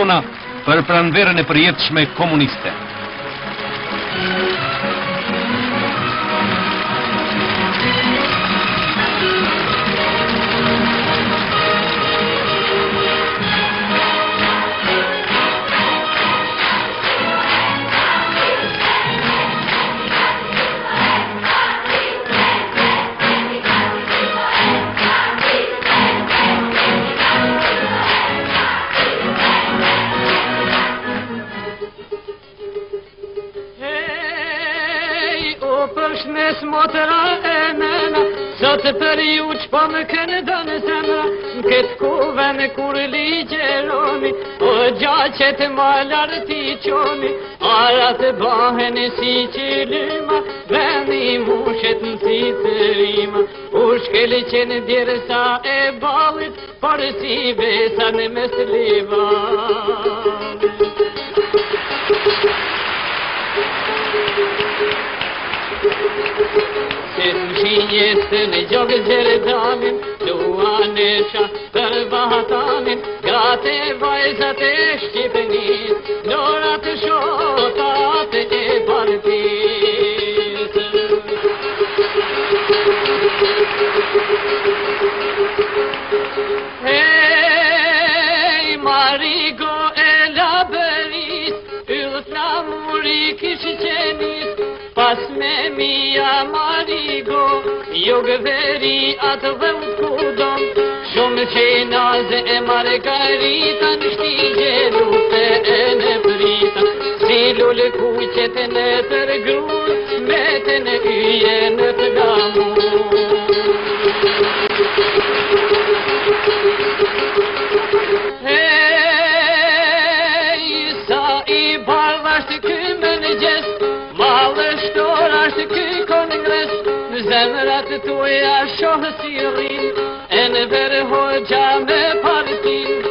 tona për pranverën e përjetshme komuniste. Shmes motëra e mena, sot për ju që po më kënë dënë zemra, në këtë kuven kur ligjeroni, o gjaqet ma larti qoni, arat bahen si qilima, veni mushet në si të rima, u shkeli qenë djerësa e balit, por si besa në mes livan. Se në shinjesë në gjogë gjerdanin, duanesha për bahatanin, gate vajzat e Shqipënis, dorat shotat e partis. Hey, Marigo e Laberis, yllët na muri kishë qenis, pas me mia Marigo, jo gëveri atë dhe u kudon, shumë qenaze e Margarita në shtigje lupe e në prita, si lullë kuqet në tërgrur, me të në yje në të gamur. Hey, sa i bardhasht këmë në gjest, malështor ashtë ky kongres, në zemrat tuja shohë si rrin, e në verë hoxha me partin.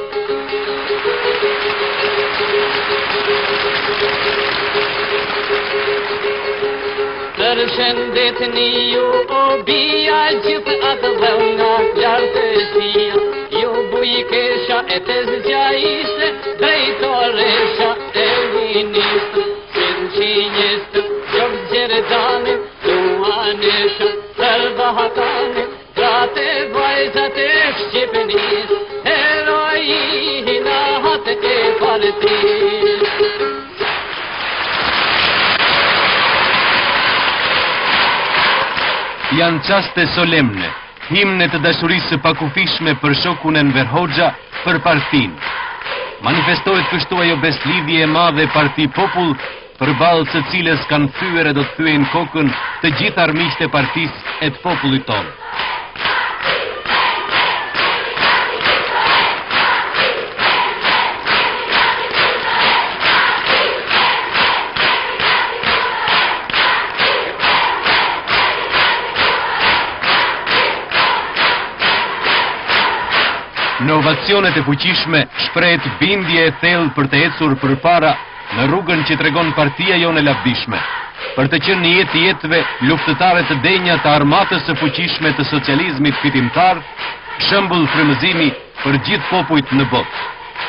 Për shëndetni ju o bia, gjithë atë dhe nga lartësia, ju bujkesha e të zgjajiste, drejtoresha e ministrë, qinjiste, gjogë gjerdanin, duanesha, përbahatanin, grate vajzat e Shqipënis, heroina hatë e partis. Janë qaste solemne, himne të dashurisë së pakufishme për shokun Enver Hoxha për partin. Manifestohet kështu ajo beslidhje e madhe Parti Popull, përballë së cilës kanë thyer e do të thyen kokën të gjithë armiqtë e partisë e të popullit tonë. Në ovacionet e fuqishme shprehet bindje e thellë për të ecur përpara në rrugën që tregon partia jonë e lavdishme, për të qenë në jetë jetëve luftëtare të denja të armatës së fuqishme të socializmit fitimtar, shembull frymëzimi për gjithë popujt në botë.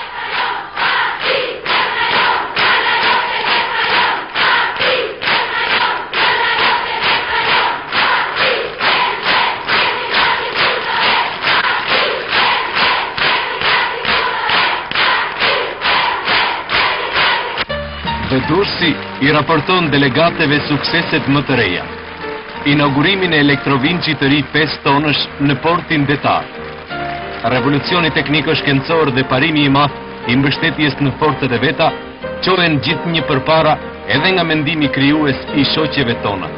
Dhe Durrësi i raporton delegateve sukseset më të reja. Inaugurimin e elektrovinçit të ri 5 tonësh në portin detar. Revolucioni tekniko-shkencor dhe parimi i madh i mbështetjes në fortet e veta qohen gjithnjë përpara edhe nga mendimi krijues i shoqeve tona.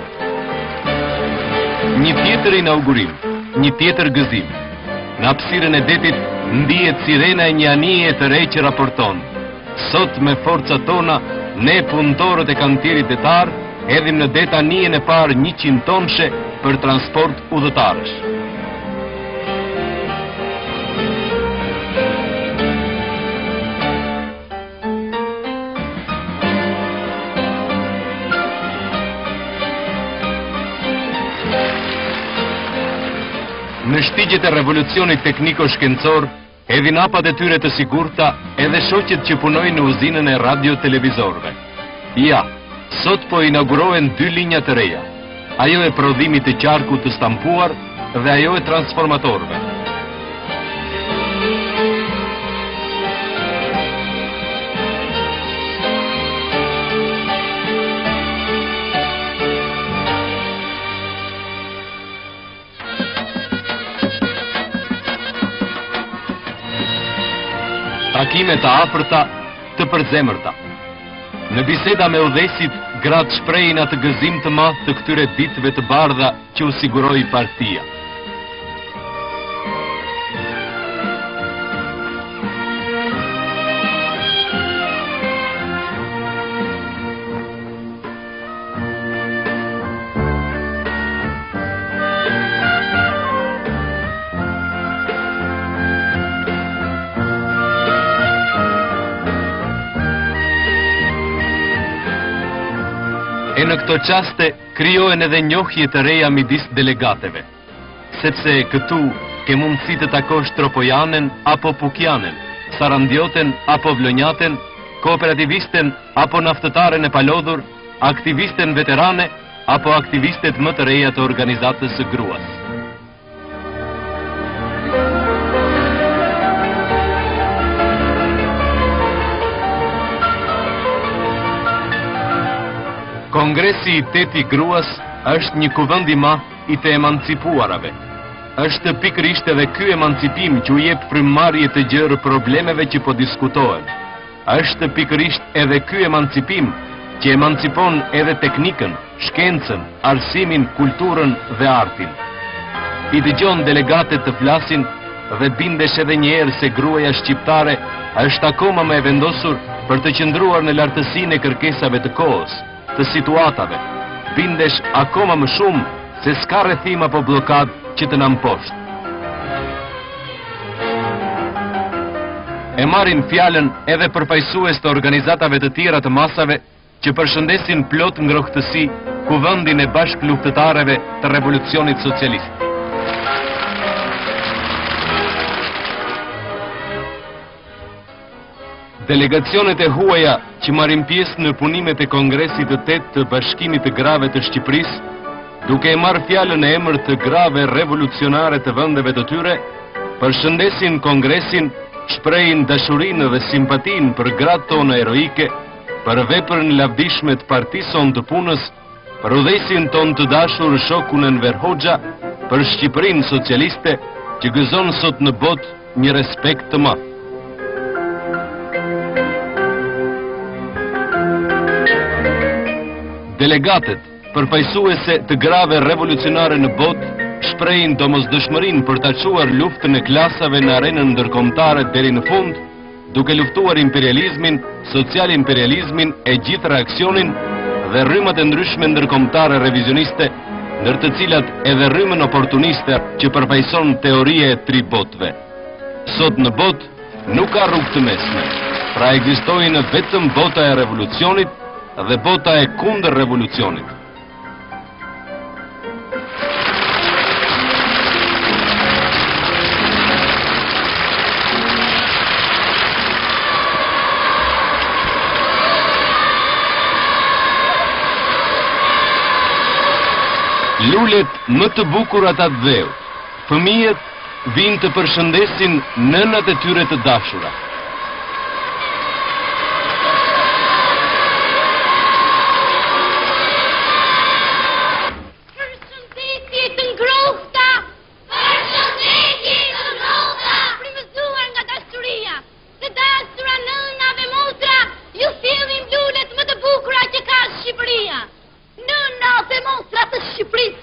Një tjetër inaugurim, një tjetër gëzim. Në hapësirën e detit ndihet sirena e një anije të re që raporton: sot me forcat tona, ne punëtorët e kantierit detar edhim në det anijen e parë 100 tonëshe për transport udhëtarësh. Në shtigjet e revolucionit tekniko-shkencor edhin hapat e tyre të sigurta edhe shoqet që punojnë në uzinën e radio-televizorëve. Ja, sot po inaugurohen 2 linja të reja, ajo e prodhimit të qarkut të stampuar dhe ajo e transformatorëve. Takime të afërta, të përzemërta. Në biseda me udhëheqësit, gratë shprehin atë gëzim të madh të këtyre ditëve të bardha që u siguroi partia. E në këto qaste krijohen edhe njohje të reja midis delegateve, sepse këtu ke mundësi të takosh tropojanen apo pukjanen, sarandioten apo vlonjaten, kooperativisten apo naftëtaren e palodhur, aktivisten veterane apo aktivistet më të reja të organizatës së gruas. Kongresi i 8 i gruas është një kuvend i madh i të emancipuarave. Është pikërisht edhe ky emancipim që u jep frymëmarrje të gjerë problemeve që po diskutohen. Është pikërisht edhe ky emancipim që emancipon edhe teknikën, shkencën, arsimin, kulturën dhe artin. I dëgjon delegatët të flasin dhe bindesh edhe një herë se gruaja shqiptare është akoma më e vendosur për të qëndruar në lartësinë e kërkesave të kohës, të situatave. Bindesh akoma më shumë se s'ka rrethim apo bllokad që të na mposhtë. E marrin fjalën edhe përfaqësues të organizatave të tjera të masave që përshëndesin plot ngrohtësi kuvendin e bashkëluftëtarëve të revolucionit socialist. Delegacionet e huaja që marrin pjesë në punimet e Kongresit të 8 të Bashkimit të Grave të Shqipërisë, duke e marrë fjalën në emër të grave revolucionare të vendeve të tyre, përshëndesin Kongresin, shprehin dashurinë dhe simpatinë për gratë tonë heroike, për veprën lavdishme të Partisë sonë të punës, për udhëheqësin tonë të dashur shokun Enver Hoxha, për Shqipërinë socialiste që gëzon sot në botë një respekt të madh. Delegatët, përfaqësuese të grave revolucionare në botë, shprehin domosdoshmërinë për ta çuar luftën e klasave në arenën ndërkombëtare deri në fund, duke luftuar imperializmin, social imperializmin e gjithë reaksionin dhe rrymat e ndryshme ndërkombëtare revizioniste, ndër të cilat edhe rrymën oportuniste që përfaqëson teoria e 3 botëve. Sot në botë nuk ka rrugë të mesme, pra ekzistojnë vetëm bota e revolucionit dhe bota e kundër revolucionit. Lulet më të bukurat atë dheu, fëmijët vinë të përshëndesin nënat e tyre të dashura. Shqipëria, në natë e mostra të Shqipërisë.